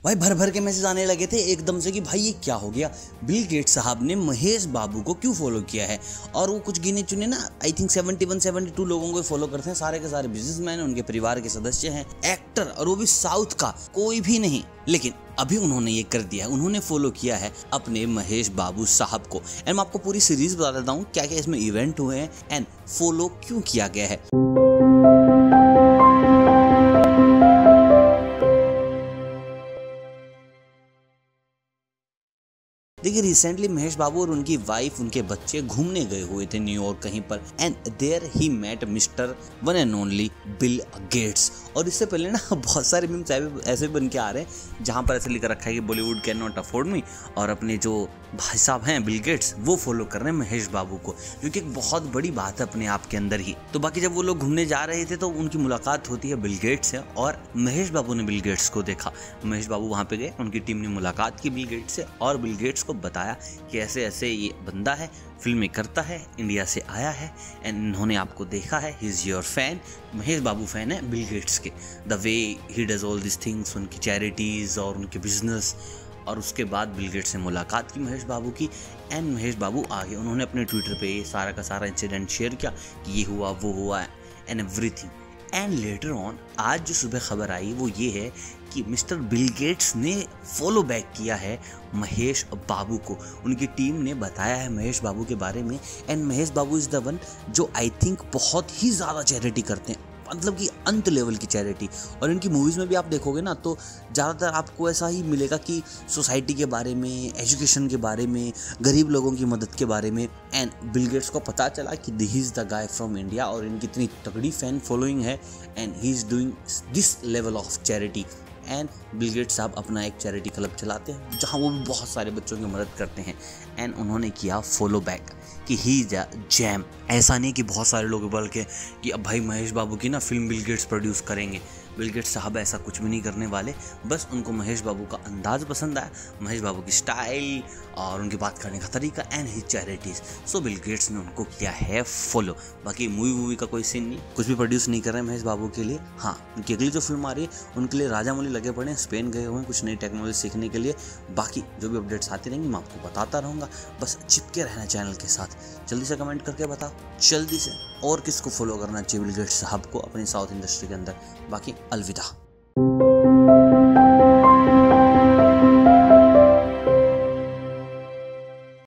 भाई भर भर के मैसेज आने लगे थे एकदम से कि भाई ये क्या हो गया, बिल गेट्स साहब ने महेश बाबू को क्यों फॉलो किया है। और वो कुछ गिने चुने ना, आई थिंक 71-72 लोगों को फॉलो करते हैं। सारे के सारे बिजनेसमैन, उनके परिवार के सदस्य हैं, एक्टर, और वो भी साउथ का कोई भी नहीं। लेकिन अभी उन्होंने ये कर दिया है, उन्होंने फॉलो किया है अपने महेश बाबू साहब को। एंड मैं आपको पूरी सीरीज बता देता हूँ क्या क्या इसमें इवेंट हुए हैं एंड फॉलो क्यों किया गया है। देखिए रिसेंटली महेश बाबू और उनकी वाइफ, उनके बच्चे घूमने गए हुए थे न्यूयॉर्क कहीं पर, and there he met mister one and only Bill Gates. और इससे पहले ना बहुत सारे मीम्स ऐसे बन के आ रहे हैं जहां पर ऐसे लिख रखा है कि Bollywood can not afford me, और अपने जो भाई साहब हैं बिल गेट्स वो फॉलो कर रहे हैं महेश बाबू को, जो कि एक बहुत बड़ी बात है अपने आप के अंदर ही। तो बाकी जब वो लोग घूमने जा रहे थे तो उनकी मुलाकात होती है बिल गेट्स से, और महेश बाबू ने बिल गेट्स को देखा। महेश बाबू वहां पे गए, उनकी टीम ने मुलाकात की बिल गेट्स से, और बिल गेट्स को बताया कि ऐसे ऐसे ये बंदा है, फिल्में करता है, इंडिया से आया है, एंड इन्होंने आपको देखा है, he is your fan. Mahesh Babu fan है बिल गेट्स के, the way he does all this things, उनकी चैरिटीज और उनके बिजनेस। और उसके बाद बिल गेट्स से मुलाकात की महेश बाबू की, एंड महेश बाबू आगे उन्होंने अपने ट्विटर पे ये सारा का सारा इंसिडेंट शेयर किया कि ये हुआ वो हुआ and everything. And later on आज जो सुबह खबर आई वो ये है कि मिस्टर बिल गेट्स ने फॉलो बैक किया है महेश बाबू को। उनकी टीम ने बताया है महेश बाबू के बारे में, and Mahesh Babu is the one जो आई थिंक बहुत ही ज़्यादा चैरिटी करते हैं, मतलब कि अंत लेवल की चैरिटी। और इनकी मूवीज़ में भी आप देखोगे ना तो ज़्यादातर आपको ऐसा ही मिलेगा कि सोसाइटी के बारे में, एजुकेशन के बारे में, गरीब लोगों की मदद के बारे में। एंड बिल गेट्स को पता चला कि he is the guy from India, और इनकी इतनी तगड़ी फैन फॉलोइंग है, and he is doing this level of charity. And Bill Gates साहब अपना एक चैरिटी क्लब चलाते हैं जहां वो भी बहुत सारे बच्चों की मदद करते हैं, एंड उन्होंने किया फॉलो बैक कि ही जैम। ऐसा नहीं कि बहुत सारे लोग बोल के कि अब भाई महेश बाबू की ना फिल्म बिल गेट्स प्रोड्यूस करेंगे। बिल गेट्स साहब ऐसा कुछ भी नहीं करने वाले, बस उनको महेश बाबू का अंदाज पसंद आया, महेश बाबू की स्टाइल और उनकी बात करने का तरीका and his charities. So Bill Gates ने उनको किया है फॉलो। बाकी मूवी का कोई सीन नहीं, कुछ भी प्रोड्यूस नहीं कर रहे हैं महेश बाबू के लिए। हाँ, उनकी अगली जो फिल्म आ रही है उनके लिए राजा मौली लगे पड़े हैं, स्पेन गए हुए हैं कुछ नई टेक्नोलॉजी सीखने के लिए। बाकी जो भी अपडेट्स आती रहेंगी मैं आपको बताता रहूँगा, बस चिपके रहना चैनल के साथ। जल्दी से कमेंट करके बताओ जल्दी से, और किसको फॉलो करना चाहिए बिल गेट्स साहब को अपनी साउथ इंडस्ट्री के अंदर। बाकी अलविदा।